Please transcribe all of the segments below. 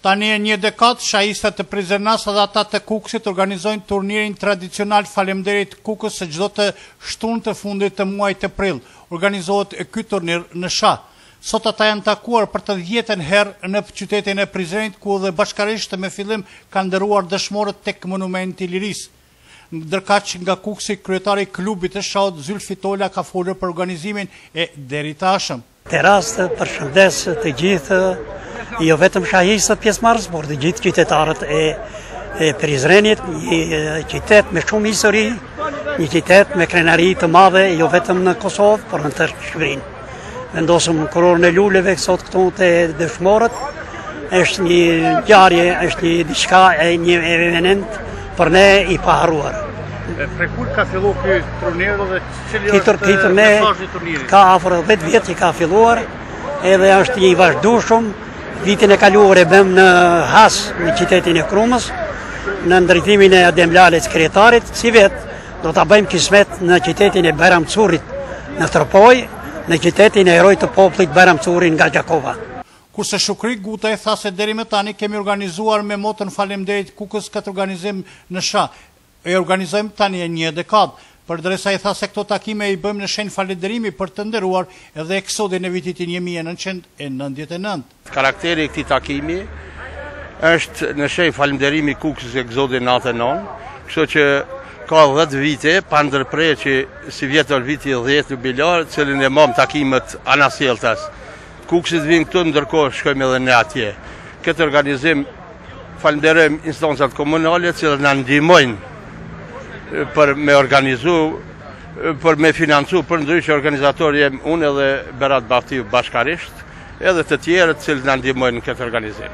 Tani e një dekadë, shahistët të Prizrenasa dhe ata të Kukësit organizojnë turnirin tradicional Faleminderit Kukës së çdo të shtunë të fundit të muajit prill. Organizohet ky turnir në Shah. Sot ata janë takuar për të 10-ën herë në qytetin e Prizrenit, ku dhe bashkarisht me fillim kanë ndëruar dëshmorët tek Monumenti i Lirisë. Ndërkaq nga Kukësi, kryetari i klubit të Shahut Zylfi Tola ka folur për organizimin e deri tashëm. Të rast përshëndes të gjithë, jo vetëm shahistët pjesëmarrës, por të gjithë qytetarët e Prizrenit, një qytet me shumë histori, një qytet me krenari të madhe, jo vetëm në Kosovë, por në tërë Shqipërinë. Vendosëm kurorën e luleve sot këtu të dëshmorët, është një ngjarje, është një diçka, një eveniment për ne i paharruar. Prej kur ka filluar ky turnir dhe cili është mesazhi i turnirit? Ka afër 10 vjet që ka filluar, edhe është i vazhdueshëm. Vitin e kaluar e bëm në Has, në qytetin e Krumës, në ndërtimin e Adem Lalës kryetarit, si vetë do ta bëjmë kismet në qytetin e Bayramçurrit në Tërpoj, në qytetin e herojt të popullit Bayramçurri nga Gjakova. Kurse Shukri Guta e tha se deri më tani kemi organizuar me motën Faleminderit Kukës këtë organizim në Shah. E organizojmë tani e një dekadë. Përdërisa i tha se këto takime i bëjmë në shenjë falënderimi për të nderuar edhe eksodin e vitit 1999. Karakteri i këtij takimi është në shenjë falënderimi Kukës eksodin 99, kështu që ka 10 vite pa ndërprerje që si vjetër viti 10 jubilar, cilin e mom takimet anasjelltas. Kukësit vinë këtu, ndërkohë shkojmë edhe ne atje. Këtë organizim falënderojmë instancat komunale që na ndihmojnë për me organizu, për me financu, për ndryshe organizator jem unë edhe Berat Baftiu bashkarisht, edhe të tjerët cilë në ndihmojnë në këtë organizim.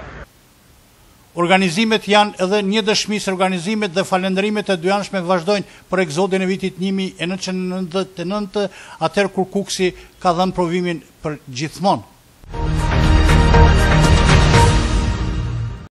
Organizimet janë edhe një dëshmi se organizimet dhe falënderimet e dyjanshme vazhdojnë për eksodin e vitit 1999, atëherë kur Kukësi ka dhënë provimin për gjithmonë.